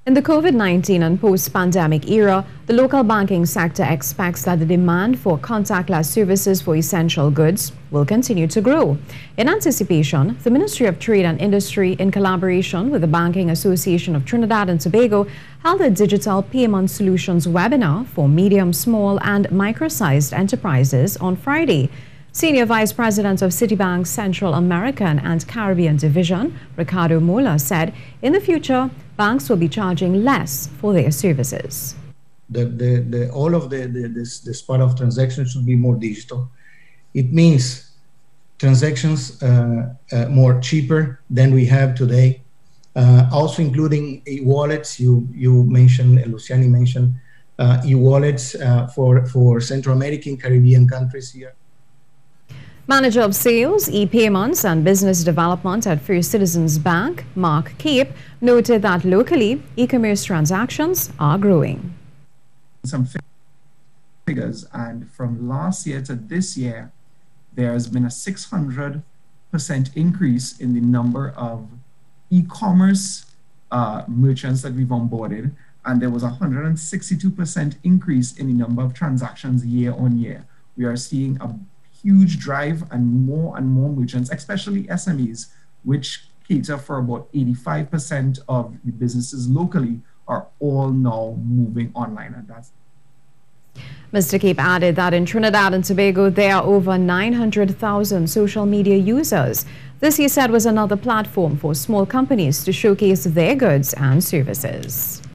In the COVID-19 and post-pandemic era, the local banking sector expects that the demand for contactless services for essential goods will continue to grow. In anticipation, the Ministry of Trade and Industry, in collaboration with the Banking Association of Trinidad and Tobago, held a digital payment solutions webinar for medium, small and micro-sized enterprises on Friday. Senior Vice President of Citibank's Central American and Caribbean Division, Ricardo Mola, said in the future, banks will be charging less for their services. All of this part of transactions should be more digital. It means transactions more cheaper than we have today, also including e-wallets. You mentioned, Luciani mentioned e-wallets for Central American, Caribbean countries here. Manager of Sales, E-Payments and Business Development at First Citizens Bank, Mark Cape, noted that locally, e-commerce transactions are growing. Some figures, and from last year to this year, there has been a 600% increase in the number of e-commerce merchants that we've onboarded, and there was a 162% increase in the number of transactions year on year. We are seeing a huge drive and more merchants, especially SMEs, which cater for about 85% of the businesses locally, are all now moving online. And that's Mr. Cape added that in Trinidad and Tobago, there are over 900,000 social media users. This, he said, was another platform for small companies to showcase their goods and services.